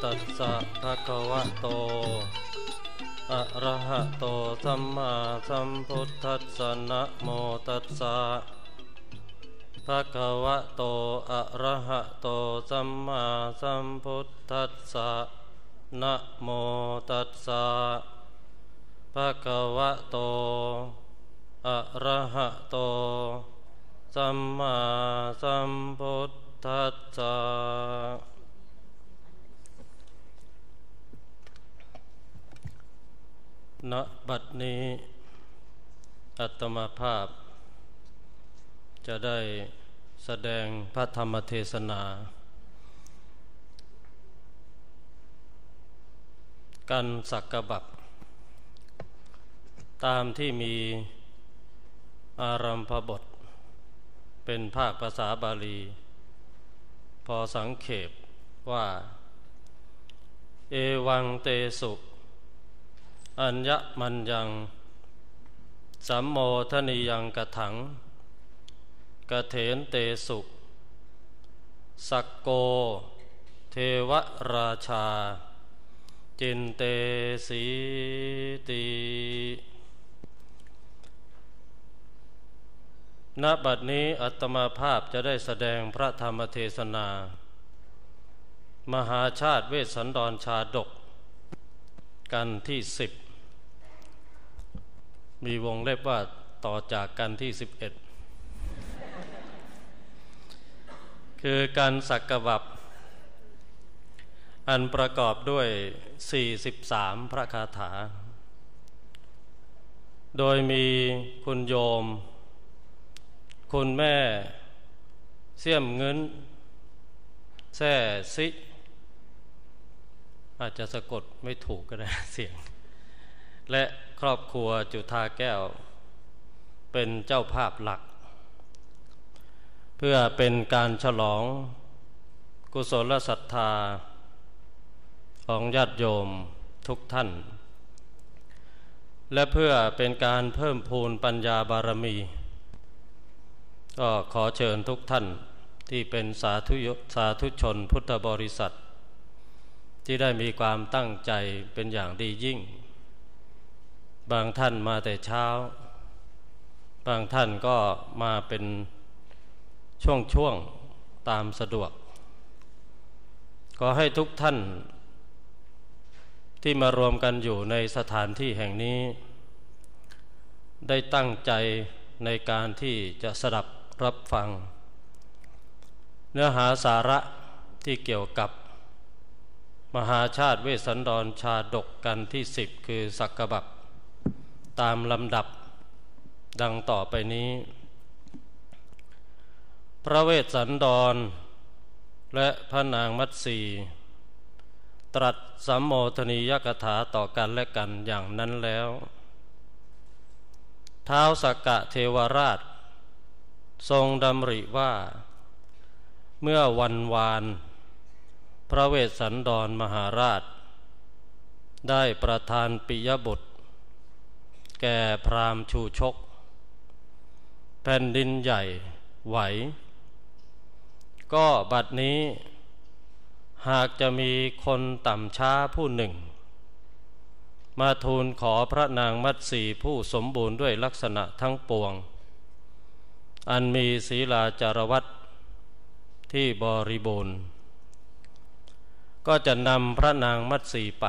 ตัสสะภะคะวะโตอะระหะโตสัมมาสัมพุทธัสสะนะโมตัสสะภะคะวะโตอะระหะโตสัมมาสัมพุทธัสสะนะโมตัสสะภะคะวะโตอะระหะโตสัมมาสัมพุทธัสสะณ บัดนี้อาตมาภาพจะได้แสดงพระธรรมเทศนากันสักกบัพตามที่มีอารัมภบทเป็นภาคภาษาบาลีพอสังเขปว่าเอวังเตสุอัญญมัญญังสัมโมทนิยังกถังกเถนเตสุสักโกเทวราชาจินเตสีติณ บัดนี้อาตมาภาพจะได้แสดงพระธรรมเทศนามหาชาติเวสสันดรชาดกกันที่10มีวงเล็บว่าต่อจากกันที่11คือการสักกบัพอันประกอบด้วย43พระคาถาโดยมีคุณโยมคุณแม่เสี่ยมเงินแซ่ซิอาจจะสะกดไม่ถูกก็ได้เสียงและครอบครัวจุฑาแก้วเป็นเจ้าภาพหลักเพื่อเป็นการฉลองกุศลศรัทธาของญาติโยมทุกท่านและเพื่อเป็นการเพิ่มพูนปัญญาบารมีก็ขอเชิญทุกท่านที่เป็นสาธุชนพุทธบริษัทที่ได้มีความตั้งใจเป็นอย่างดียิ่งบางท่านมาแต่เช้าบางท่านก็มาเป็นช่วงตามสะดวกขอให้ทุกท่านที่มารวมกันอยู่ในสถานที่แห่งนี้ได้ตั้งใจในการที่จะสดับรับฟังเนื้อหาสาระที่เกี่ยวกับมหาชาติเวสสันดรชาดกกันที่10คือสักกบัพตามลำดับดังต่อไปนี้พระเวสสันดรและพระนางมัตสีตรัสสัมโมทนียกถาต่อกันและกันอย่างนั้นแล้วท้าวสักกะเทวราชทรงดำริว่าเมื่อวันวานพระเวสสันดรมหาราชได้ประทานปิยบุตรแก่พราหมณ์ชูชกแผ่นดินใหญ่ไหวก็บัดนี้หากจะมีคนต่ำช้าผู้หนึ่งมาทูลขอพระนางมัตสีผู้สมบูรณ์ด้วยลักษณะทั้งปวงอันมีศีลาจารวัตรที่บริบูรณ์ก็จะนำพระนางมัตสีไป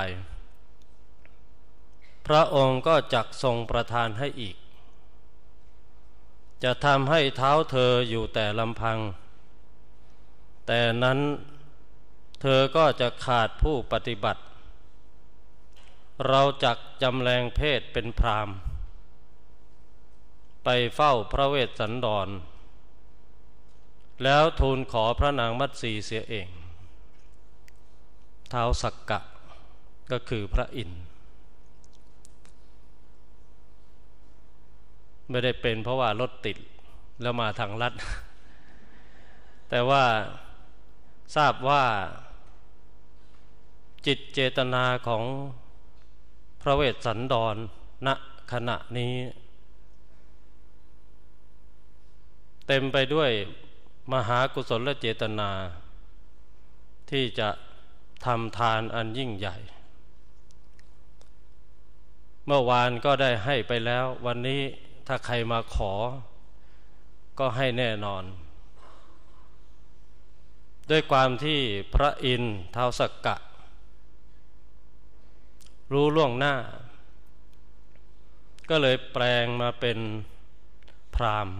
พระองค์ก็จักทรงประทานให้อีกจะทำให้เท้าเธออยู่แต่ลำพังแต่นั้นเธอก็จะขาดผู้ปฏิบัติเราจักจำแรงเพศเป็นพราหมณ์ไปเฝ้าพระเวสสันดรแล้วทูลขอพระนางมัตสีเสียเองท้าวสักกะก็คือพระอินทร์ไม่ได้เป็นเพราะว่ารถติดแล้วมาทางลัดแต่ว่าทราบว่าจิตเจตนาของพระเวสสันดรณขณะนี้เต็มไปด้วยมหากุศลเจตนาที่จะทำทานอันยิ่งใหญ่เมื่อวานก็ได้ให้ไปแล้ววันนี้ถ้าใครมาขอก็ให้แน่นอนด้วยความที่พระอินทร์ท้าวสักกะรู้ล่วงหน้าก็เลยแปลงมาเป็นพราหมณ์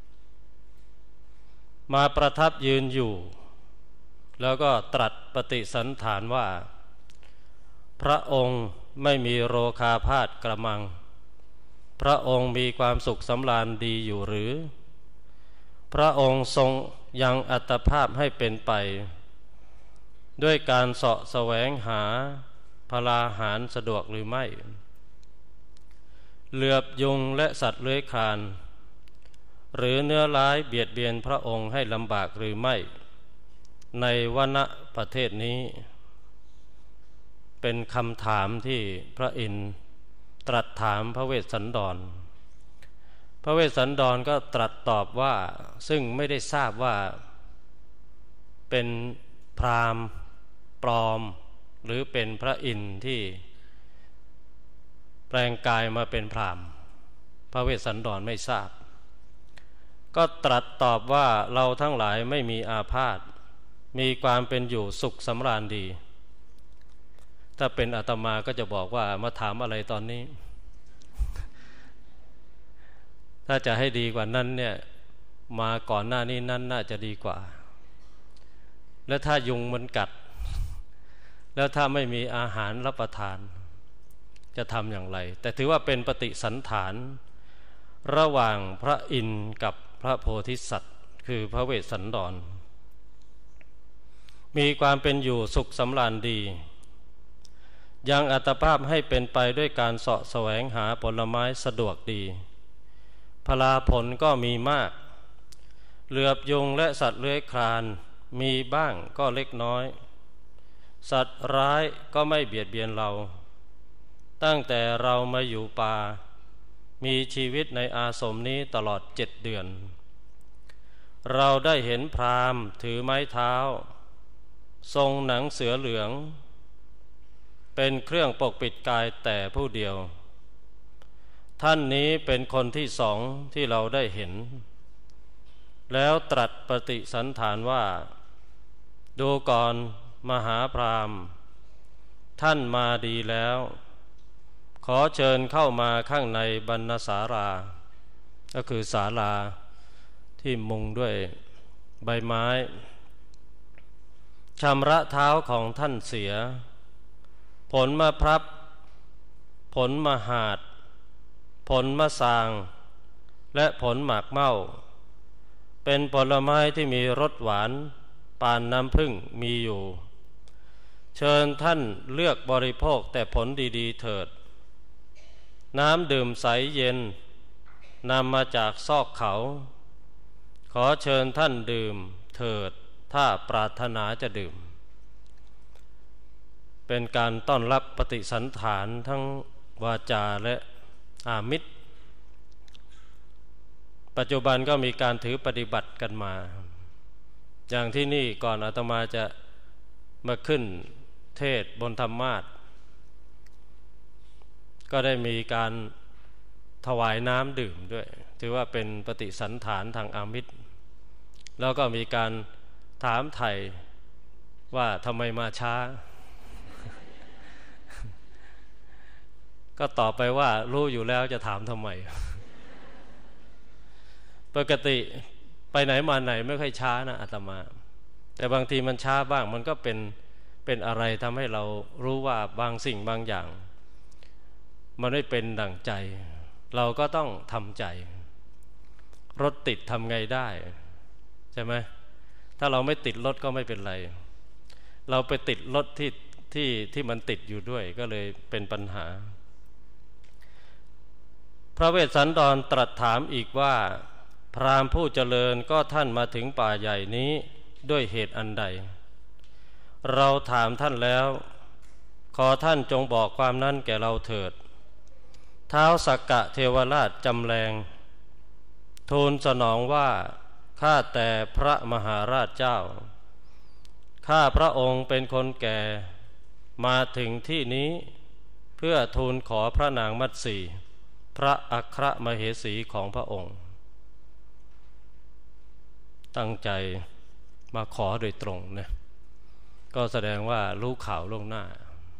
มาประทับยืนอยู่แล้วก็ตรัสปฏิสันถานว่าพระองค์ไม่มีโรคาพาธกระมังพระองค์มีความสุขสำราญดีอยู่หรือพระองค์ทรงยังอัตภาพให้เป็นไปด้วยการเสาะแสวงหาพลาหารสะดวกหรือไม่เหลือบยุงและสัตว์เลื้อยคลานหรือเนื้อร้ายเบียดเบียนพระองค์ให้ลำบากหรือไม่ในวณประเทศนี้เป็นคำถามที่พระอินทร์ตรัสถามพระเวสสันดรพระเวสสันดรก็ตรัสตอบว่าซึ่งไม่ได้ทราบว่าเป็นพราหมณ์ปลอมหรือเป็นพระอินทร์ที่แปลงกายมาเป็นพราหมณ์พระเวสสันดรไม่ทราบก็ตรัสตอบว่าเราทั้งหลายไม่มีอาพาธมีความเป็นอยู่สุขสำราญดีถ้าเป็นอาตมาก็จะบอกว่ามาถามอะไรตอนนี้ ถ้าจะให้ดีกว่านั้นเนี่ยมาก่อนหน้านี้นั้นน่าจะดีกว่าแล้วถ้ายุงมันกัดแล้วถ้าไม่มีอาหารรับประทานจะทำอย่างไรแต่ถือว่าเป็นปฏิสันถานระหว่างพระอินทร์กับพระโพธิสัตว์คือพระเวสสันดรมีความเป็นอยู่สุขสำราญดียังอัตภาพให้เป็นไปด้วยการเสาะแสวงหาผลไม้สะดวกดีพลาผลก็มีมากเหลือบยุงและสัตว์เลื้อยคลานมีบ้างก็เล็กน้อยสัตว์ร้ายก็ไม่เบียดเบียนเราตั้งแต่เรามาอยู่ป่ามีชีวิตในอาสมนี้ตลอด7 เดือนเราได้เห็นพราหมณ์ถือไม้เท้าทรงหนังเสือเหลืองเป็นเครื่องปกปิดกายแต่ผู้เดียวท่านนี้เป็นคนที่สองที่เราได้เห็นแล้วตรัสปฏิสันถานว่าดูก่อนมหาพราหมณ์ท่านมาดีแล้วขอเชิญเข้ามาข้างในบรรณศาลาก็คือศาลาที่มุงด้วยใบไม้ชำระเท้าของท่านเสียผลมะพร้าวผลมหาดผลมะสางและผลหมากเม่าเป็นผลไม้ที่มีรสหวานปานน้ำผึ้งมีอยู่เชิญท่านเลือกบริโภคแต่ผลดีๆเถิดน้ำดื่มใสเย็นนำมาจากซอกเขาขอเชิญท่านดื่มเถิดถ้าปรารถนาจะดื่มเป็นการต้อนรับปฏิสันถานทั้งวาจาและอามิตรปัจจุบันก็มีการถือปฏิบัติกันมาอย่างที่นี่ก่อนอาตมาจะมาขึ้นเทศบนธรรมาสน์ก็ได้มีการถวายน้ำดื่มด้วยถือว่าเป็นปฏิสันถานทางอามิตรแล้วก็มีการถามไถ่ว่าทำไมมาช้า ก็ตอบไปว่ารู้อยู่แล้วจะถามทำไม ปกติไปไหนมาไหนไม่ค่อยช้านะอาตมาแต่บางทีมันช้าบ้างมันก็เป็นอะไรทำให้เรารู้ว่าบางสิ่งบางอย่างมันไม่เป็นดั่งใจเราก็ต้องทำใจรถติดทำไงได้ใช่ไหมถ้าเราไม่ติดรถก็ไม่เป็นไรเราไปติดรถที่มันติดอยู่ด้วยก็เลยเป็นปัญหาพระเวสสันดรตรัสถามอีกว่าพราหมณ์ผู้เจริญก็ท่านมาถึงป่าใหญ่นี้ด้วยเหตุอันใดเราถามท่านแล้วขอท่านจงบอกความนั้นแก่เราเถิดท้าวสักกะเทวราชจำแรงทูลสนองว่าข้าแต่พระมหาราชเจ้าข้าพระองค์เป็นคนแก่มาถึงที่นี้เพื่อทูลขอพระนางมัตสีพระอัครมเหสีของพระองค์ตั้งใจมาขอโดยตรงนะก็แสดงว่ารู้ข่าวล่วงหน้า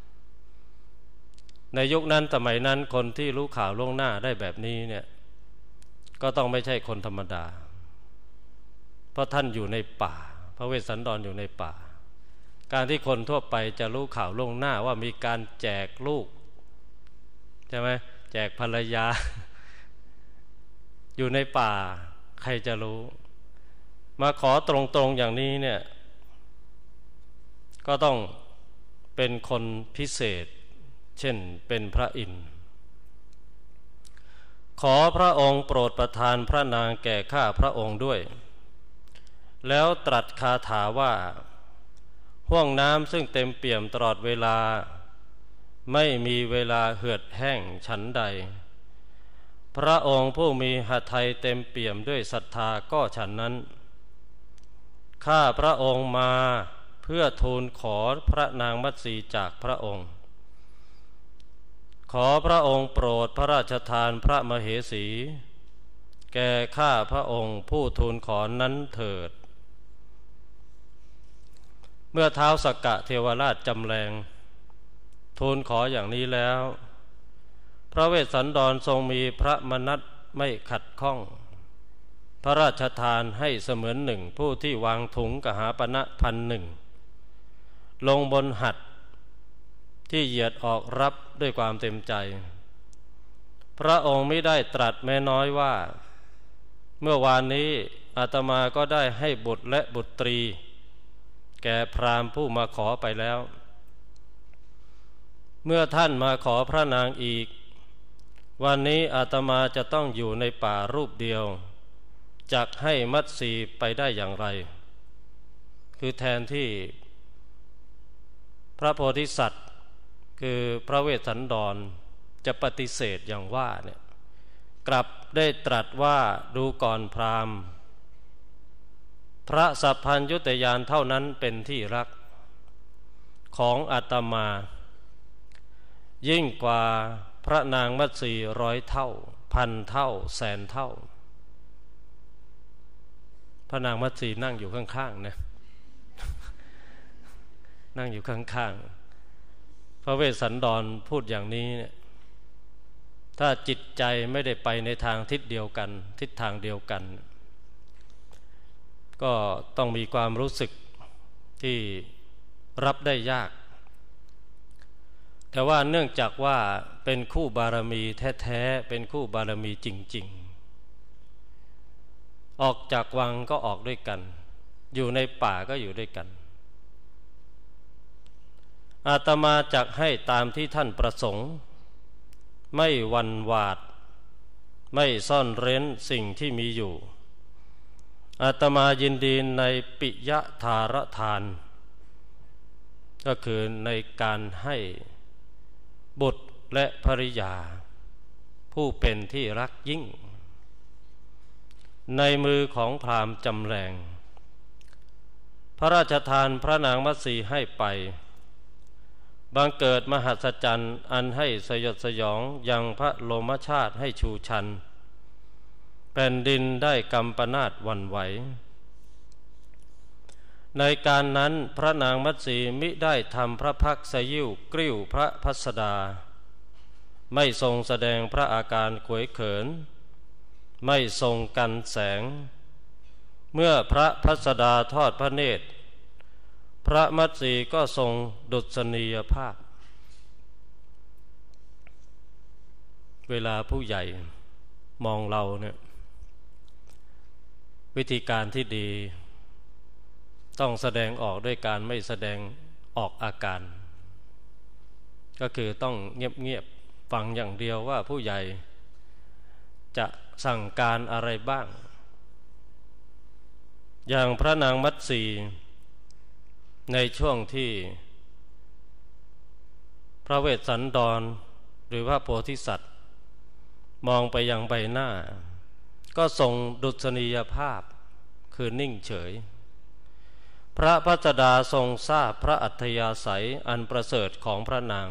ในยุคนั้นสมัยนั้นคนที่รู้ข่าวล่วงหน้าได้แบบนี้เนี่ยก็ต้องไม่ใช่คนธรรมดาเพราะท่านอยู่ในป่าพระเวสสันดรอยู่ในป่าการที่คนทั่วไปจะรู้ข่าวล่วงหน้าว่ามีการแจกลูกใช่ไหมแจกภรรยา อยู่ในป่าใครจะรู้มาขอตรงๆอย่างนี้เนี่ยก็ต้องเป็นคนพิเศษเช่นเป็นพระอินทร์ขอพระองค์โปรดประทานพระนางแก่ข้าพระองค์ด้วยแล้วตรัสคาถาว่าห้วงน้ำซึ่งเต็มเปี่ยมตลอดเวลาไม่มีเวลาเหือดแห้งฉันใดพระองค์ผู้มีหทัยเต็มเปี่ยมด้วยศรัทธาก็ฉันนั้นข้าพระองค์มาเพื่อทูลขอพระนางมัตสีจากพระองค์ขอพระองค์โปรดพระราชทานพระมเหสีแก่ข้าพระองค์ผู้ทูลขอนั้นเถิดเมื่อท้าวสักกะเทวราชจำแรงทูลขออย่างนี้แล้วพระเวสสันดรทรงมีพระมนัสไม่ขัดข้องพระราชทานให้เสมือนหนึ่งผู้ที่วางถุงกหาปณะ1,000ลงบนหัตถ์ที่เหยียดออกรับด้วยความเต็มใจพระองค์ไม่ได้ตรัสแม้น้อยว่าเมื่อวานนี้อาตมาก็ได้ให้บุตรและบุตรีแก่พราหมณ์ผู้มาขอไปแล้วเมื่อท่านมาขอพระนางอีกวันนี้อาตมาจะต้องอยู่ในป่ารูปเดียวจักให้มัตสีไปได้อย่างไรคือแทนที่พระโพธิสัตว์คือพระเวสสันดรจะปฏิเสธอย่างว่าเนี่ยกลับได้ตรัสว่าดูก่อนพราหมณ์พระสัพพัญญุตยานเท่านั้นเป็นที่รักของอาตมายิ่งกว่าพระนางมัตสี100 เท่า1,000 เท่า100,000 เท่าพระนางมัตสีนั่งอยู่ข้างๆนะนั่งอยู่ข้างๆพระเวสสันดรพูดอย่างนี้เนี่ยถ้าจิตใจไม่ได้ไปในทางทิศเดียวกันทิศทางเดียวกันก็ต้องมีความรู้สึกที่รับได้ยากแต่ว่าเนื่องจากว่าเป็นคู่บารมีแท้ๆเป็นคู่บารมีจริงๆออกจากวังก็ออกด้วยกันอยู่ในป่าก็อยู่ด้วยกันอาตมาจักให้ตามที่ท่านประสงค์ไม่หวั่นหวาดไม่ซ่อนเร้นสิ่งที่มีอยู่อาตมายินดีในปิยทารทานก็คือในการให้บุตรและภริยาผู้เป็นที่รักยิ่งในมือของพราหมณ์จำแรงพระราชทานพระนางมัตสีให้ไปบังเกิดมหัศจรรย์อันให้สยดสยองยังพระโลมชาติให้ชูชันแผ่นดินได้กำปนาตหวั่นไหวในการนั้นพระนางมัตสีมิได้ทำพระพักสยิ้วกริ้วพระพัสดาไม่ทรงแสดงพระอาการขวยเขินไม่ทรงกันแสงเมื่อพระพัสดาทอดพระเนตรพระมัตสีก็ทรงดุษณียภาพเวลาผู้ใหญ่มองเราเนี่ยวิธีการที่ดีต้องแสดงออกด้วยการไม่แสดงออกอาการก็คือต้องเงียบๆฟังอย่างเดียวว่าผู้ใหญ่จะสั่งการอะไรบ้างอย่างพระนางมัตสีในช่วงที่พระเวสสันดรหรือพระโพธิสัตว์มองไปยังใบหน้าก็ทรงดุษณียภาพคือนิ่งเฉยพระพัสดาทรงทราบพระอัธยาศัยอันประเสริฐของพระนาง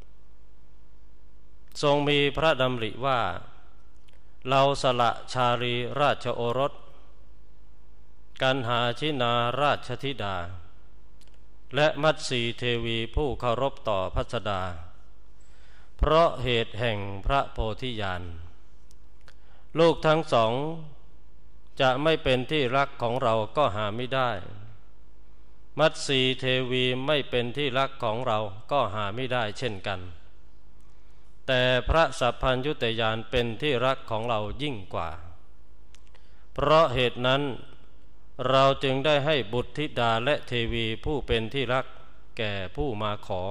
ทรงมีพระดำริว่าเราสละชาลีราชโอรสกันหาชินาราชธิดาและมัตสีเทวีผู้เคารพต่อพัสดาเพราะเหตุแห่งพระโพธิญาณลูกทั้งสองจะไม่เป็นที่รักของเราก็หาไม่ได้มัตสีเทวีไม่เป็นที่รักของเราก็หาไม่ได้เช่นกันแต่พระสัพพัญญุตญาณเป็นที่รักของเรายิ่งกว่าเพราะเหตุนั้นเราจึงได้ให้บุตรธิดาและเทวีผู้เป็นที่รักแก่ผู้มาขอ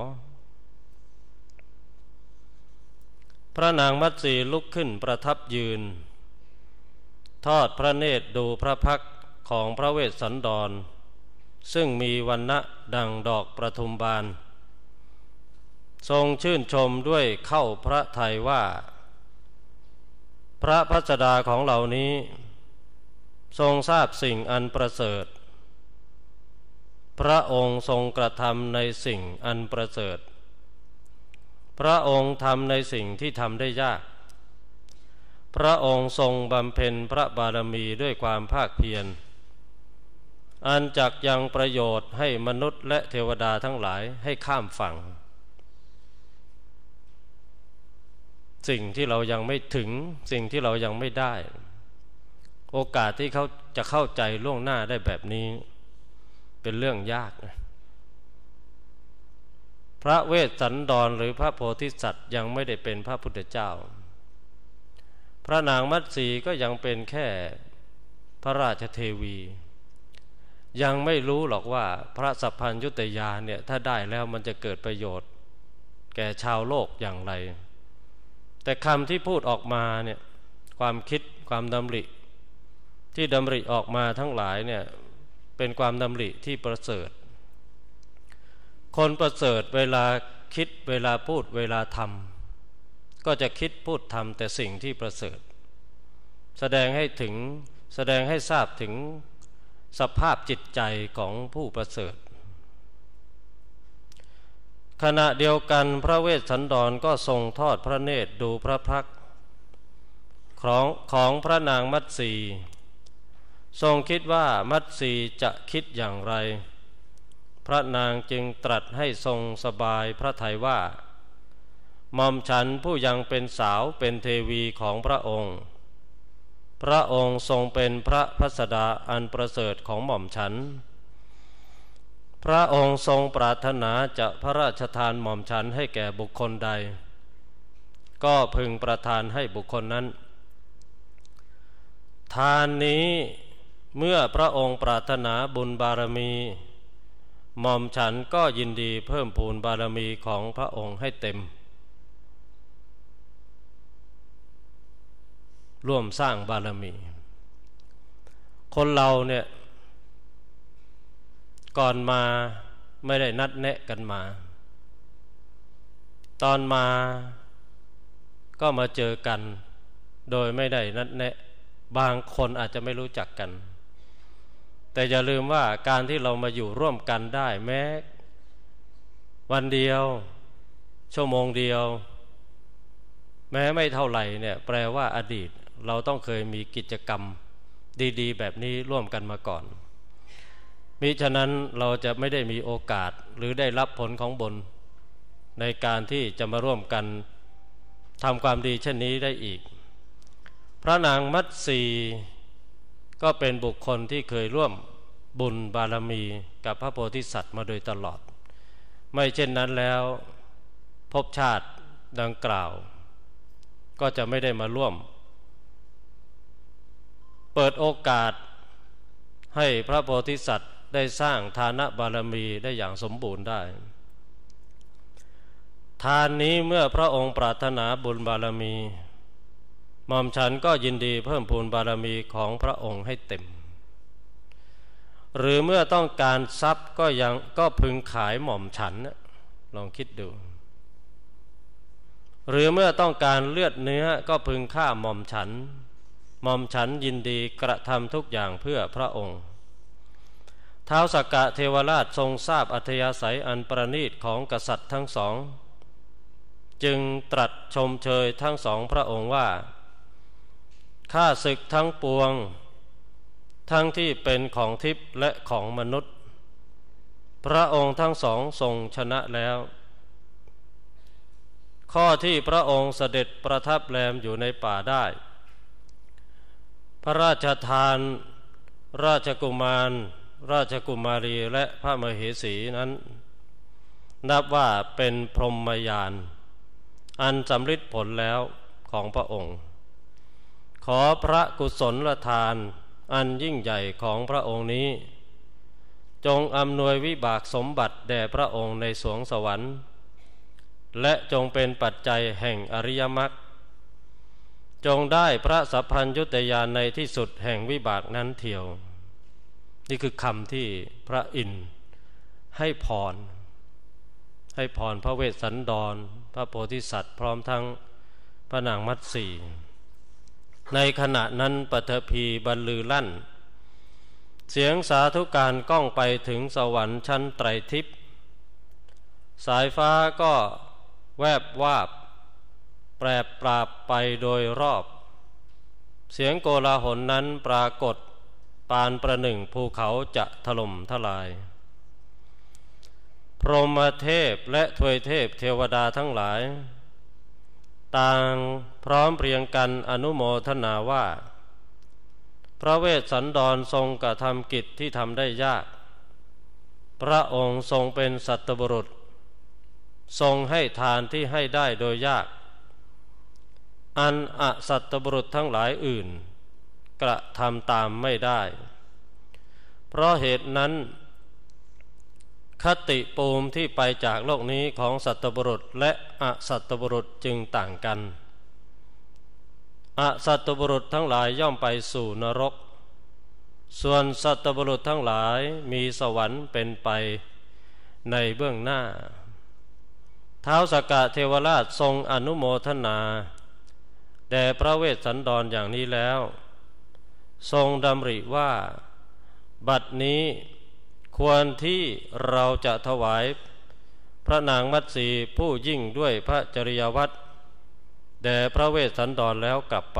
พระนางมัตสีลุกขึ้นประทับยืนทอดพระเนตรดูพระพักตร์ของพระเวสสันดรซึ่งมีวรรณะดังดอกประทุมบานทรงชื่นชมด้วยเข้าพระทัยว่าพระพัสดาของเหล่านี้ทรงทราบสิ่งอันประเสริฐพระองค์ทรงกระทำในสิ่งอันประเสริฐพระองค์ทำในสิ่งที่ทำได้ยากพระองค์ทรงบำเพ็ญพระบารมีด้วยความภาคเพียรอันจักยังประโยชน์ให้มนุษย์และเทวดาทั้งหลายให้ข้ามฝั่งสิ่งที่เรายังไม่ถึงสิ่งที่เรายังไม่ได้โอกาสที่เขาจะเข้าใจล่วงหน้าได้แบบนี้เป็นเรื่องยากนะพระเวสสันดรหรือพระโพธิสัตว์ยังไม่ได้เป็นพระพุทธเจ้าพระนางมัตสีก็ยังเป็นแค่พระราชเทวียังไม่รู้หรอกว่าพระสัพพัญญุตญาณเนี่ยถ้าได้แล้วมันจะเกิดประโยชน์แก่ชาวโลกอย่างไรแต่คำที่พูดออกมาเนี่ยความคิดความดำริที่ดำริออกมาทั้งหลายเนี่ยเป็นความดำริที่ประเสริฐคนประเสริฐเวลาคิดเวลาพูดเวลาทำก็จะคิดพูดทำแต่สิ่งที่ประเสริฐแสดงให้ทราบถึงสภาพจิตใจของผู้ประเสริฐขณะเดียวกันพระเวสสันดรก็ทรงทอดพระเนตรดูพระพักตร์ของพระนางมัตสีทรงคิดว่ามัตสีจะคิดอย่างไรพระนางจึงตรัสให้ทรงสบายพระทัยว่าหม่อมฉันผู้ยังเป็นสาวเป็นเทวีของพระองค์พระองค์ทรงเป็นพระพัสดาอันประเสริฐของหม่อมฉันพระองค์ทรงปรารถนาจะพระราชทานหม่อมฉันให้แก่บุคคลใดก็พึงประทานให้บุคคลนั้นทานนี้เมื่อพระองค์ปรารถนาบุญบารมีหม่อมฉันก็ยินดีเพิ่มพูนบารมีของพระองค์ให้เต็มร่วมสร้างบารมีคนเราเนี่ยก่อนมาไม่ได้นัดแนะกันมาตอนมาก็มาเจอกันโดยไม่ได้นัดแนะบางคนอาจจะไม่รู้จักกันแต่อย่าลืมว่าการที่เรามาอยู่ร่วมกันได้แม้วันเดียวชั่วโมงเดียวแม้ไม่เท่าไหร่เนี่ยแปลว่าอดีตเราต้องเคยมีกิจกรรมดีๆแบบนี้ร่วมกันมาก่อนมิฉะนั้นเราจะไม่ได้มีโอกาสหรือได้รับผลของบุญในการที่จะมาร่วมกันทำความดีเช่นนี้ได้อีกพระนางมัตสีก็เป็นบุคคลที่เคยร่วมบุญบารมีกับพระโพธิสัตว์มาโดยตลอดไม่เช่นนั้นแล้วภพชาติดังกล่าวก็จะไม่ได้มาร่วมเปิดโอกาสให้พระโพธิสัตว์ได้สร้างทานบารมีได้อย่างสมบูรณ์ได้ทานนี้เมื่อพระองค์ปรารถนาบุญบารมีหม่อมฉันก็ยินดีเพิ่มพูนบารมีของพระองค์ให้เต็มหรือเมื่อต้องการทรัพย์ก็พึงขายหม่อมฉันลองคิดดูหรือเมื่อต้องการเลือดเนื้อก็พึงฆ่าหม่อมฉันหม่อมฉันยินดีกระทำทุกอย่างเพื่อพระองค์ท้าวสักกะเทวราชทรงทราบอัธยาศัยอันประณีตของกษัตริย์ทั้งสองจึงตรัสชมเชยทั้งสองพระองค์ว่าข้าศึกทั้งปวงทั้งที่เป็นของทิพย์และของมนุษย์พระองค์ทั้งสองทรงชนะแล้วข้อที่พระองค์เสด็จประทับแรมอยู่ในป่าได้พระราชทานราชกุมารราชกุมารีและพระมเหสีนั้นนับว่าเป็นพรหมญาณอันสำฤทธิ์ผลแล้วของพระองค์ขอพระกุศลทานอันยิ่งใหญ่ของพระองค์นี้จงอำนวยวิบากสมบัติแด่พระองค์ในสวงสวรรค์และจงเป็นปัจจัยแห่งอริยมรรคจงได้พระสัพพัญญุตญาณในที่สุดแห่งวิบากนั้นเทียวนี่คือคำที่พระอินทร์ให้พรพระเวสสันดรพระโพธิสัตว์พร้อมทั้งพระนางมัตสีในขณะนั้นปฐพีบรรลือลั่นเสียงสาธุการก้องไปถึงสวรรค์ชั้นไตรทิพย์สายฟ้าก็แวบวาบแปรปราบไปโดยรอบเสียงโกลาหลนั้นปรากฏปานประหนึ่งภูเขาจะถล่มทลายพรหมเทพและทวยเทพเทวดาทั้งหลายต่างพร้อมเพรียงกันอนุโมทนาว่าพระเวสสันดรทรงกระทำกิจที่ทำได้ยากพระองค์ทรงเป็นสัตบุรุษทรงให้ทานที่ให้ได้โดยยากอันอสัตบุรุษทั้งหลายอื่นกระทำตามไม่ได้เพราะเหตุนั้นคติภูมิที่ไปจากโลกนี้ของสัตบุรุษและอสัตบุรุษจึงต่างกันอสัตบุรุษทั้งหลายย่อมไปสู่นรกส่วนสัตบุรุษทั้งหลายมีสวรรค์เป็นไปในเบื้องหน้าท้าวสักกะเทวราชทรงอนุโมทนาแด่พระเวสสันดรอย่างนี้แล้วทรงดำริว่าบัดนี้ควรที่เราจะถวายพระนางมัตสีผู้ยิ่งด้วยพระจริยวัตรแด่พระเวสสันดรแล้วกลับไป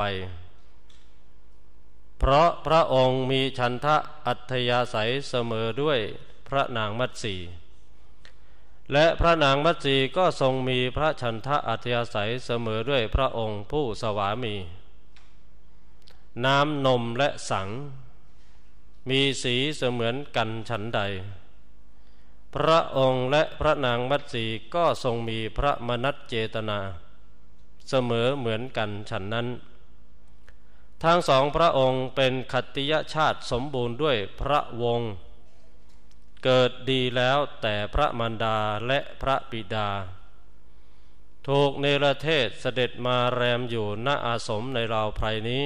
เพราะพระองค์มีฉันทะอัธยาศัยเสมอด้วยพระนางมัตสีและพระนางมัตสีก็ทรงมีพระฉันทะอัธยาศัยเสมอด้วยพระองค์ผู้สวามีน้ำนมและสังมีสีเสมือนกันฉันใดพระองค์และพระนางมัตสีก็ทรงมีพระมนัสเจตนาเสมอเหมือนกันฉันนั้นทั้งสองพระองค์เป็นขัตติยชาติสมบูรณ์ด้วยพระวงศ์เกิดดีแล้วแต่พระมารดาและพระบิดาถูกเนรเทศเสด็จมาแรมอยู่ณอาสมในราวไพรนี้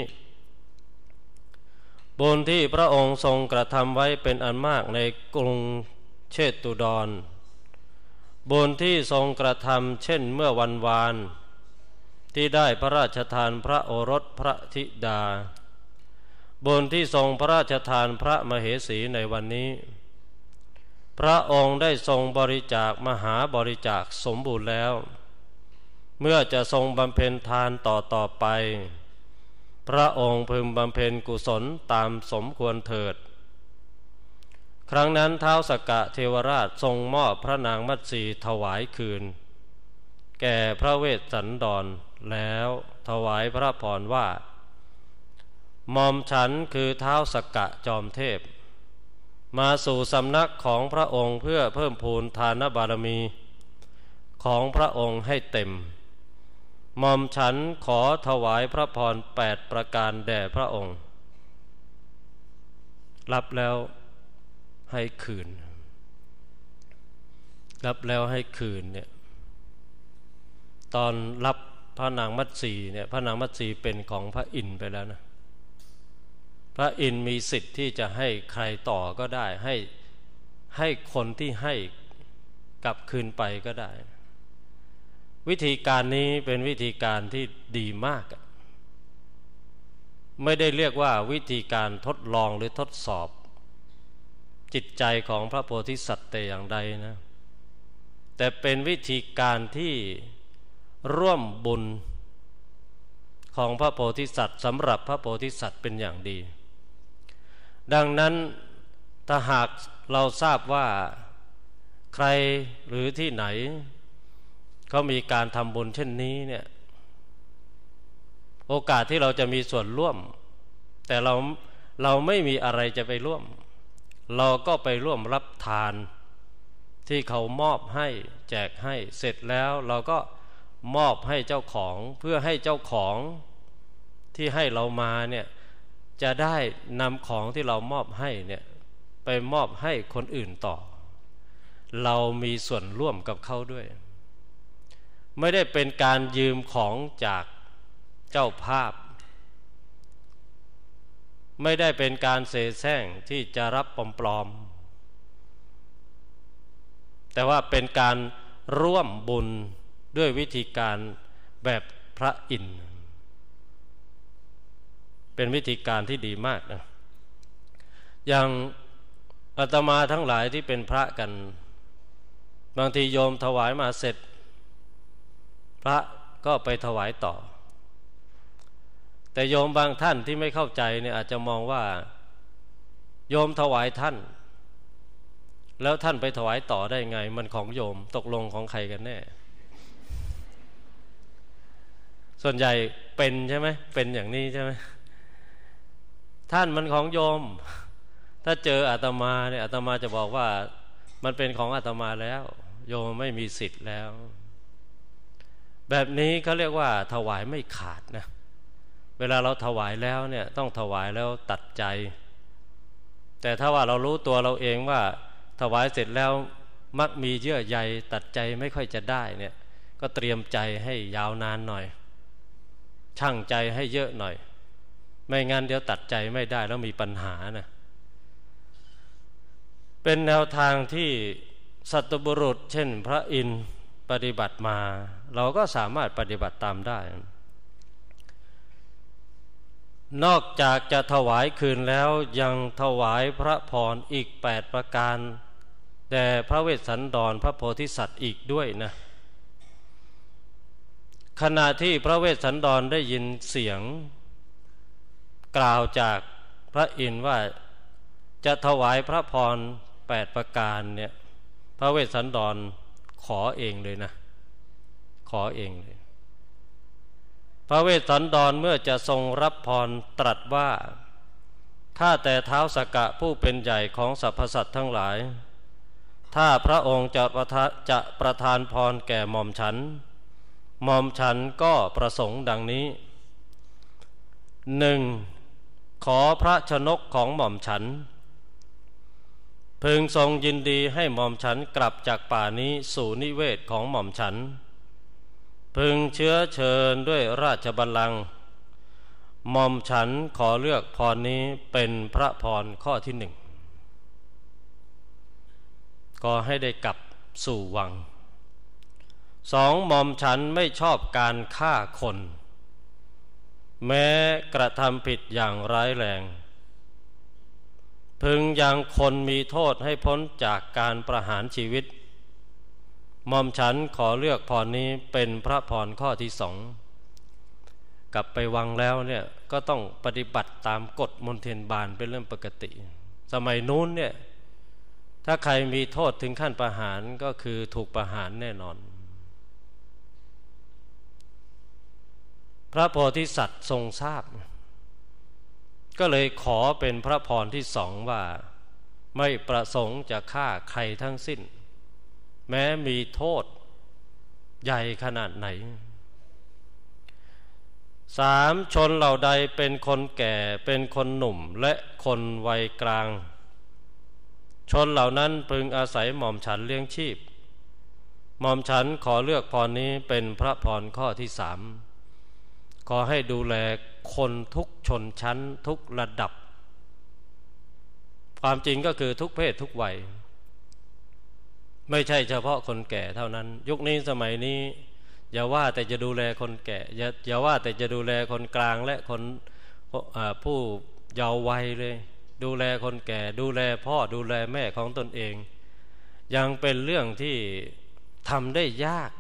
บุญที่พระองค์ทรงกระทำไว้เป็นอันมากในกรุงเชตุดรบุญที่ทรงกระทำเช่นเมื่อวันวานที่ได้พระราชทานพระโอรสพระธิดาบุญที่ทรงพระราชทานพระมเหสีในวันนี้พระองค์ได้ทรงบริจาคมหาบริจาคสมบูรณ์แล้วเมื่อจะทรงบำเพ็ญทานต่อไปพระองค์พึงบำเพ็ญกุศลตามสมควรเถิดครั้งนั้นท้าวสักกะเทวราชทรงมอบพระนางมัตสีถวายคืนแก่พระเวสสันดรแล้วถวายพระพรว่าหม่อมฉันคือท้าวสักกะจอมเทพมาสู่สำนักของพระองค์เพื่อเพิ่มพูนทานบารมีของพระองค์ให้เต็มหม่อมฉันขอถวายพระพร8ประการแด่พระองค์รับแล้วให้คืนรับแล้วให้คืนเนี่ยตอนรับพระนางมัตสีเนี่ยพระนางมัตสีเป็นของพระอินทร์ไปแล้วนะพระอินทร์มีสิทธิ์ที่จะให้ใครต่อก็ได้ให้คนที่ให้กลับคืนไปก็ได้วิธีการนี้เป็นวิธีการที่ดีมากไม่ได้เรียกว่าวิธีการทดลองหรือทดสอบจิตใจของพระโพธิสัตว์แต่อย่างใดนะแต่เป็นวิธีการที่ร่วมบุญของพระโพธิสัตว์สำหรับพระโพธิสัตว์เป็นอย่างดีดังนั้นถ้าหากเราทราบว่าใครหรือที่ไหนเขามีการทำบุญเช่นนี้เนี่ยโอกาสที่เราจะมีส่วนร่วมแต่เราไม่มีอะไรจะไปร่วมเราก็ไปร่วมรับทานที่เขามอบให้แจกให้เสร็จแล้วเราก็มอบให้เจ้าของเพื่อให้เจ้าของที่ให้เรามาเนี่ยจะได้นำของที่เรามอบให้เนี่ยไปมอบให้คนอื่นต่อเรามีส่วนร่วมกับเขาด้วยไม่ได้เป็นการยืมของจากเจ้าภาพไม่ได้เป็นการเสแสร้งที่จะรับปลอมๆแต่ว่าเป็นการร่วมบุญด้วยวิธีการแบบพระอินทร์เป็นวิธีการที่ดีมากนะอย่างอาตมาทั้งหลายที่เป็นพระกันบางทีโยมถวายมาเสร็จพระก็ไปถวายต่อแต่โยมบางท่านที่ไม่เข้าใจเนี่ยอาจจะมองว่าโยมถวายท่านแล้วท่านไปถวายต่อได้ไงมันของโยมตกลงของใครกันแน่ส่วนใหญ่เป็นใช่ไหมเป็นอย่างนี้ใช่ไหมท่านมันของโยมถ้าเจออาตมาเนี่ยอาตมาจะบอกว่ามันเป็นของอาตมาแล้วโยมไม่มีสิทธิ์แล้วแบบนี้เขาเรียกว่าถวายไม่ขาดนะเวลาเราถวายแล้วเนี่ยต้องถวายแล้วตัดใจแต่ถ้าว่าเรารู้ตัวเราเองว่าถวายเสร็จแล้วมักมีเยื่อใยตัดใจไม่ค่อยจะได้เนี่ยก็เตรียมใจให้ยาวนานหน่อยชั่งใจให้เยอะหน่อยไม่งั้นเดี๋ยวตัดใจไม่ได้แล้วมีปัญหานะเป็นแนวทางที่สัตบุรุษเช่นพระอินทร์ปฏิบัติมาเราก็สามารถปฏิบัติตามได้นอกจากจะถวายคืนแล้วยังถวายพระพรอีก8ประการแด่พระเวสสันดรพระโพธิสัตว์อีกด้วยนะขณะที่พระเวสสันดรได้ยินเสียงกล่าวจากพระอินทร์ว่าจะถวายพระพร8ประการเนี่ยพระเวสสันดรขอเองเลยนะขอเองเลยพระเวสสันดรเมื่อจะทรงรับพรตรัสว่าข้าแต่ท้าวสักกะผู้เป็นใหญ่ของสรรพสัตว์ทั้งหลายถ้าพระองค์จะประทานพรแก่หม่อมฉันก็ประสงค์ดังนี้ 1. ขอพระชนกของหม่อมฉันพึงทรงยินดีให้หม่อมฉันกลับจากป่านี้สู่นิเวศของหม่อมฉันพึงเชื้อเชิญด้วยราชบัลลังก์หม่อมฉันขอเลือกพรนี้เป็นพระพรข้อที่ 1ก็ให้ได้กลับสู่วัง 2. หม่อมฉันไม่ชอบการฆ่าคนแม้กระทำผิดอย่างร้ายแรงพึงยังคนมีโทษให้พ้นจากการประหารชีวิตหม่อมฉันขอเลือกพรนี้เป็นพระพรข้อที่ 2กลับไปวังแล้วเนี่ยก็ต้องปฏิบัติตามกฎมนเทียนบานเป็นเรื่องปกติสมัยนู้นเนี่ยถ้าใครมีโทษถึงขั้นประหารก็คือถูกประหารแน่นอนพระโพธิสัตว์ทรงทราบก็เลยขอเป็นพระพรที่ 2ว่าไม่ประสงค์จะฆ่าใครทั้งสิ้นแม้มีโทษใหญ่ขนาดไหน 3. ชนเหล่าใดเป็นคนแก่เป็นคนหนุ่มและคนวัยกลางชนเหล่านั้นพึงอาศัยหม่อมฉันเลี้ยงชีพหม่อมฉันขอเลือกพรนี้เป็นพระพรข้อที่ 3ขอให้ดูแลคนทุกชนชั้นทุกระดับความจริงก็คือทุกเพศทุกวัยไม่ใช่เฉพาะคนแก่เท่านั้นยุคนี้สมัยนี้อย่าว่าแต่จะดูแลคนแก่อย่าว่าแต่จะดูแลคนกลางและคนผู้เยาว์วัยเลยดูแลคนแก่ดูแลพ่อดูแลแม่ของตนเองยังเป็นเรื่องที่ทำได้ยาก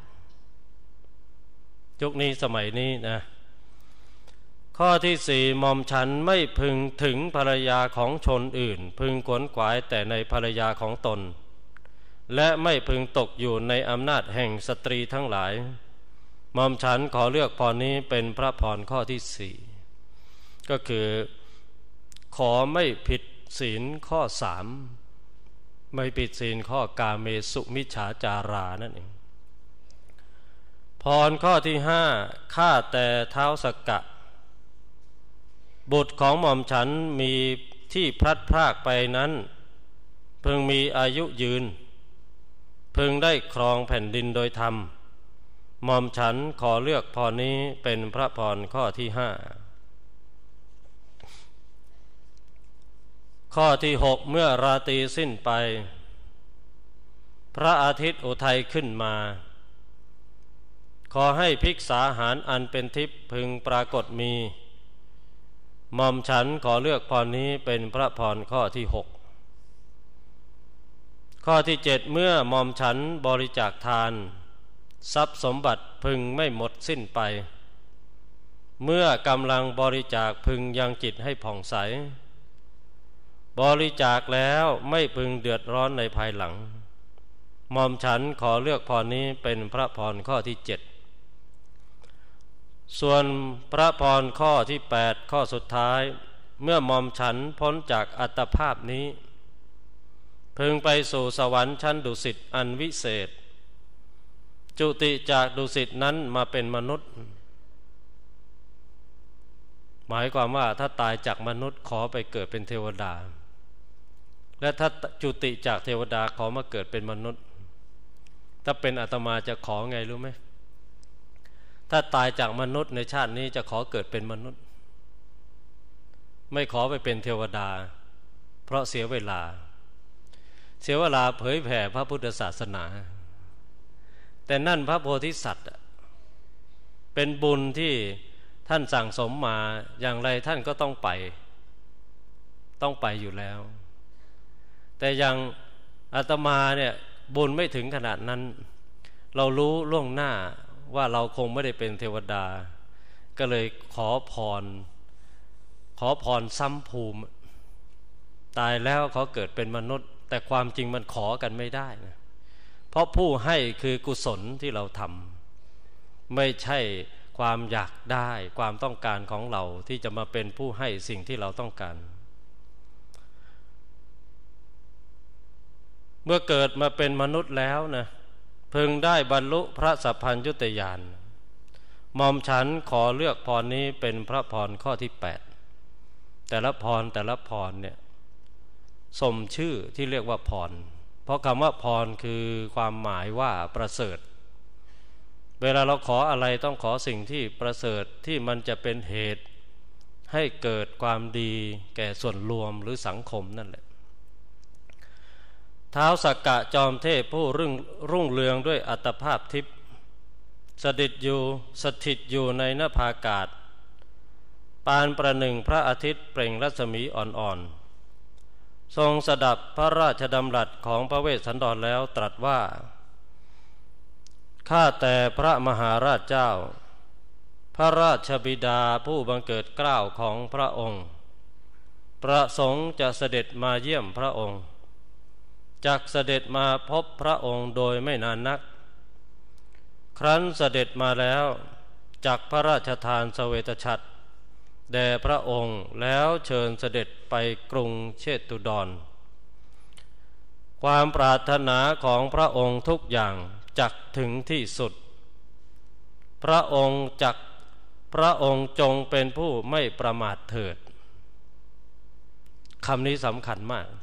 ยุคนี้สมัยนี้นะข้อที่สี่หม่อมฉันไม่พึงถึงภรรยาของชนอื่นพึงขวนขวายแต่ในภรรยาของตนและไม่พึงตกอยู่ในอำนาจแห่งสตรีทั้งหลายหม่อมฉันขอเลือกพรนี้เป็นพระพรข้อที่สี่ก็คือขอไม่ผิดศีลข้อสามไม่ผิดศีลข้อกาเมสุมิจฉาจารานั่นเองพรข้อที่ห้าข้าแต่ท้าวสักกะบุตรของหม่อมฉันมีที่พลัดพรากไปนั้นพึงมีอายุยืนพึงได้ครองแผ่นดินโดยธรรมหม่อมฉันขอเลือกพรนี้เป็นพระพรข้อที่ห้าข้อที่หกเมื่อราตรีสิ้นไปพระอาทิตย์อุทัยขึ้นมาขอให้ภิกษาหารอันเป็นทิพย์พึงปรากฏมีหม่อมฉันขอเลือกพรนี้เป็นพระพรข้อที่หกข้อที่เจ็ดเมื่อหม่อมฉันบริจาคทานทรัพย์สมบัติพึงไม่หมดสิ้นไปเมื่อกำลังบริจาคพึงยังจิตให้ผ่องใสบริจาคแล้วไม่พึงเดือดร้อนในภายหลังหม่อมฉันขอเลือกพรนี้เป็นพระพรข้อที่เจ็ดส่วนพระพรข้อที่แปดข้อสุดท้ายเมื่อหม่อมฉันพ้นจากอัตภาพนี้พึงไปสู่สวรรค์ชั้นดุสิตอันวิเศษจุติจากดุสิตนั้นมาเป็นมนุษย์หมายความว่าถ้าตายจากมนุษย์ขอไปเกิดเป็นเทวดาและถ้าจุติจากเทวดาขอมาเกิดเป็นมนุษย์ถ้าเป็นอาตมาจะขอไงรู้ไหมถ้าตายจากมนุษย์ในชาตินี้จะขอเกิดเป็นมนุษย์ไม่ขอไปเป็นเทวดาเพราะเสียเวลาเผยแผ่พระพุทธศาสนาแต่นั่นพระโพธิสัตว์เป็นบุญที่ท่านสั่งสมมาอย่างไรท่านก็ต้องไปอยู่แล้วแต่อย่างอาตมาเนี่ยบุญไม่ถึงขนาดนั้นเรารู้ล่วงหน้าว่าเราคงไม่ได้เป็นเทวดาก็เลยขอพรซ้ำภูมิตายแล้วเขาเกิดเป็นมนุษย์แต่ความจริงมันขอกันไม่ได้นะเพราะผู้ให้คือกุศลที่เราทำไม่ใช่ความอยากได้ความต้องการของเราที่จะมาเป็นผู้ให้สิ่งที่เราต้องการเมื่อเกิดมาเป็นมนุษย์แล้วนะพึงได้บรรลุพระสัพพัญญุตญาณหม่อมฉันขอเลือกพรนี้เป็นพระพรข้อที่แปดแต่ละพรเนี่ยสมชื่อที่เรียกว่าพรเพราะคำว่าพรคือความหมายว่าประเสริฐเวลาเราขออะไรต้องขอสิ่งที่ประเสริฐที่มันจะเป็นเหตุให้เกิดความดีแก่ส่วนรวมหรือสังคมนั่นแหละท้าวสักกะจอมเทพผู้รุ่งเรืองด้วยอัตภาพทิพย์สถิตอยู่ในนภาอากาศปานประหนึ่งพระอาทิตย์เปล่งรัศมีอ่อนๆทรงสดับพระราชดำรัสของพระเวสสันดรแล้วตรัสว่าข้าแต่พระมหาราชเจ้าพระราชบิดาผู้บังเกิดเกล้าของพระองค์ประสงค์จะเสด็จมาเยี่ยมพระองค์จักเสด็จมาพบพระองค์โดยไม่นานนักครั้นเสด็จมาแล้วจักพระราชทานเสวตฉัตรแด่พระองค์แล้วเชิญเสด็จไปกรุงเชตุดรความปรารถนาของพระองค์ทุกอย่างจักถึงที่สุดพระองค์จงเป็นผู้ไม่ประมาทเถิดคำนี้สำคัญมาก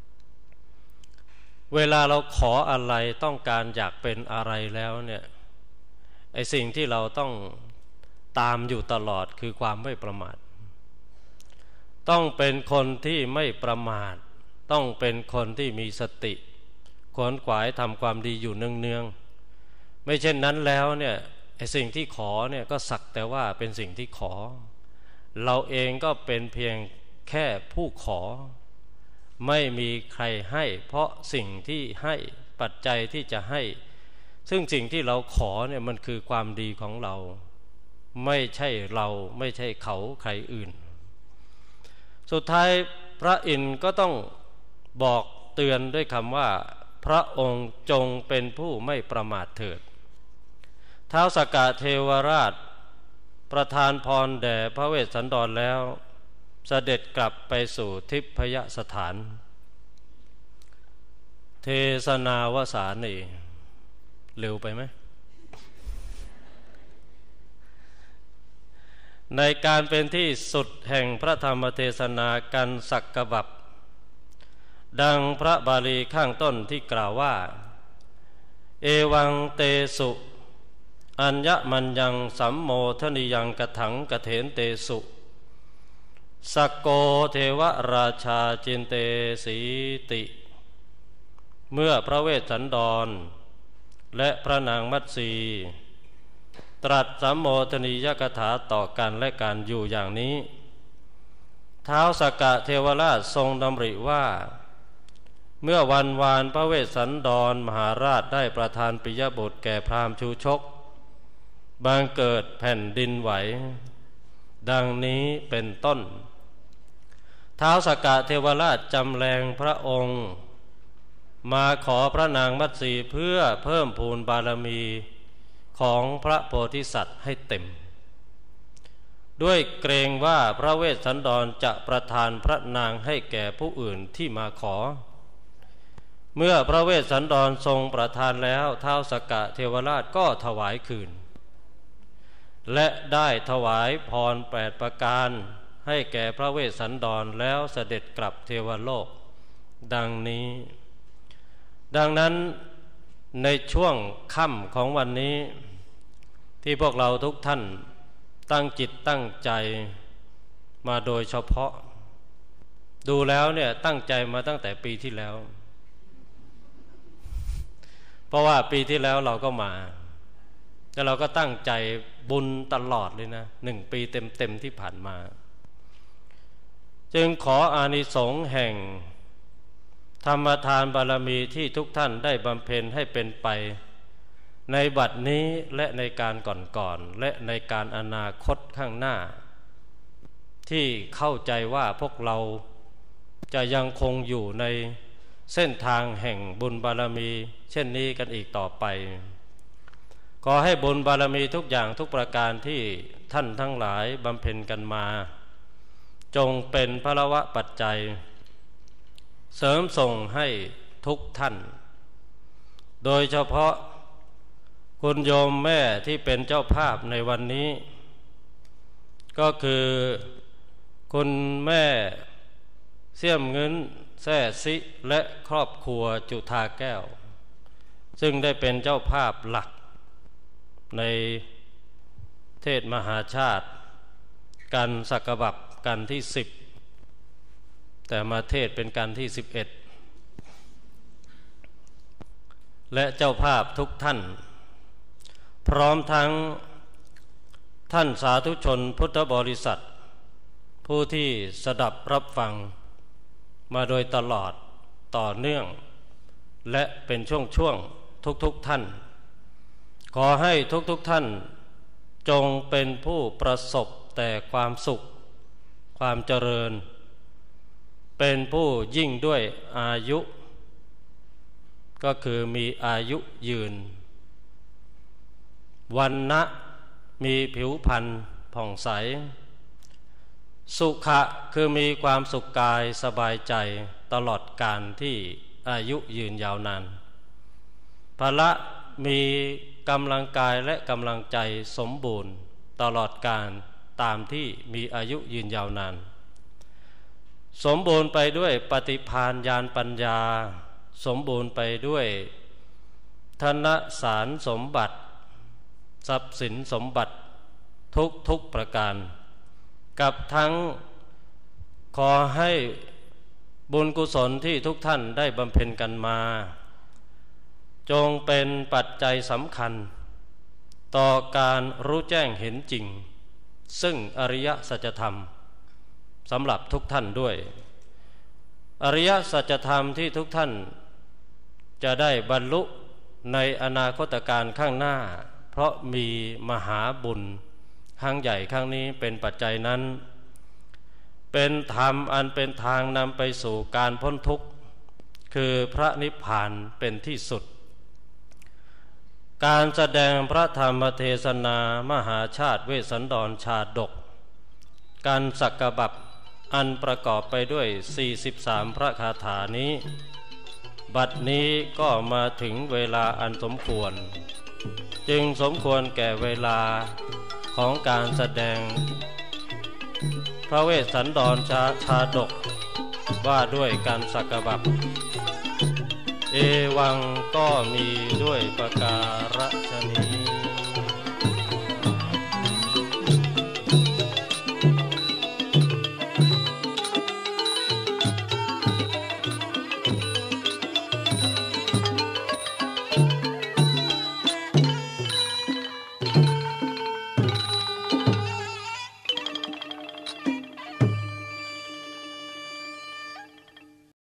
เวลาเราขออะไรต้องการอยากเป็นอะไรแล้วเนี่ยไอ้สิ่งที่เราต้องตามอยู่ตลอดคือความไม่ประมาทต้องเป็นคนที่ไม่ประมาทต้องเป็นคนที่มีสติขวนขวายทำความดีอยู่เนืองๆไม่เช่นนั้นแล้วเนี่ยไอ้สิ่งที่ขอเนี่ยก็สักแต่ว่าเป็นสิ่งที่ขอเราเองก็เป็นเพียงแค่ผู้ขอไม่มีใครให้เพราะสิ่งที่ให้ปัจจัยที่จะให้ซึ่งสิ่งที่เราขอเนี่ยมันคือความดีของเราไม่ใช่เราไม่ใช่เขาใครอื่นสุดท้ายพระอินทร์ก็ต้องบอกเตือนด้วยคำว่าพระองค์จงเป็นผู้ไม่ประมาทเถิดท้าวสักกะเทวราชประทานพรแด่พระเวสสันดรแล้วเสด็จกลับไปสู่ทิพยสถานเทศนาวสานีเร็วไปไหมในการเป็นที่สุดแห่งพระธรรมเทศนากันสักกะบับดังพระบาลีข้างต้นที่กล่าวว่าเอวังเตสุอัญญมัญญังสัมโมทนิยังกถังกเถนเตสุสักโกเทวราชาจินเตสีติเมื่อพระเวสสันดรและพระนางมัตสีตรัสสัมโมทนียกถาต่อกันและการอยู่อย่างนี้ท้าวสักกะเทวราชทรงดำริว่าเมื่อวันวานพระเวสสันดรมหาราชได้ประทานปิยบุตรแก่พราหมณ์ชูชกบังเกิดแผ่นดินไหวดังนี้เป็นต้นท้าวสักกะเทวราชจำแรงพระองค์มาขอพระนางมัตสีเพื่อเพิ่มพูนบารมีของพระโพธิสัตว์ให้เต็มด้วยเกรงว่าพระเวสสันดรจะประทานพระนางให้แก่ผู้อื่นที่มาขอเมื่อพระเวสสันดรทรงประทานแล้วท้าวสักกะเทวราชก็ถวายคืนและได้ถวายพร8ประการให้แก่พระเวสสันดรแล้วเสด็จกลับเทวโลกดังนี้ดังนั้นในช่วงค่ำของวันนี้ที่พวกเราทุกท่านตั้งจิตตั้งใจมาโดยเฉพาะดูแล้วเนี่ยตั้งใจมาตั้งแต่ปีที่แล้วเพราะว่าปีที่แล้วเราก็มาแล้วเราก็ตั้งใจบุญตลอดเลยนะ1 ปีเต็มๆที่ผ่านมาจึงขออานิสงส์แห่งธรรมทานบารมีที่ทุกท่านได้บำเพ็ญให้เป็นไปในบัดนี้และในการก่อนๆและในการอนาคตข้างหน้าที่เข้าใจว่าพวกเราจะยังคงอยู่ในเส้นทางแห่งบุญบารมีเช่นนี้กันอีกต่อไปขอให้บุญบารมีทุกอย่างทุกประการที่ท่านทั้งหลายบำเพ็ญกันมาจงเป็นพละวะปัจจัยเสริมส่งให้ทุกท่านโดยเฉพาะคุณโยมแม่ที่เป็นเจ้าภาพในวันนี้ก็คือคุณแม่เสี่ยมเงินแซ่ซิและครอบครัวจุฑาแก้วซึ่งได้เป็นเจ้าภาพหลักในเทศมหาชาติกันสักกะบับกันที่10แต่มาเทศเป็นกันที่11และเจ้าภาพทุกท่านพร้อมทั้งท่านสาธุชนพุทธบริษัทผู้ที่สดับรับฟังมาโดยตลอดต่อเนื่องและเป็นช่วงทุกท่านขอให้ทุกท่านจงเป็นผู้ประสบแต่ความสุขความเจริญเป็นผู้ยิ่งด้วยอายุก็คือมีอายุยืนวรรณะมีผิวพรรณผ่องใสสุขะคือมีความสุขกายสบายใจตลอดกาลที่อายุยืนยาวนานพละมีกำลังกายและกำลังใจสมบูรณ์ตลอดกาลตามที่มีอายุยืนยาวนานสมบูรณ์ไปด้วยปฏิภาณญาณปัญญาสมบูรณ์ไปด้วยธนสารสมบัติทรัพย์สินสมบัติทุกประการกับทั้งขอให้บุญกุศลที่ทุกท่านได้บำเพ็ญกันมาจงเป็นปัจจัยสำคัญต่อการรู้แจ้งเห็นจริงซึ่งอริยสัจธรรมสำหรับทุกท่านด้วยอริยสัจธรรมที่ทุกท่านจะได้บรรลุในอนาคตการข้างหน้าเพราะมีมหาบุญครั้งใหญ่ครั้งนี้เป็นปัจจัยนั้นเป็นธรรมอันเป็นทางนำไปสู่การพ้นทุกข์คือพระนิพพานเป็นที่สุดการแสดงพระธรรมเทศนามหาชาติเวสสันดรชาดกการสักกบัพอันประกอบไปด้วย43พระคาถานี้บัดนี้ก็มาถึงเวลาอันสมควรจึงสมควรแก่เวลาของการแสดงพระเวสสันดรชาดกว่าด้วยการสักกบัพเอวังก็มีด้วยประการฉนี้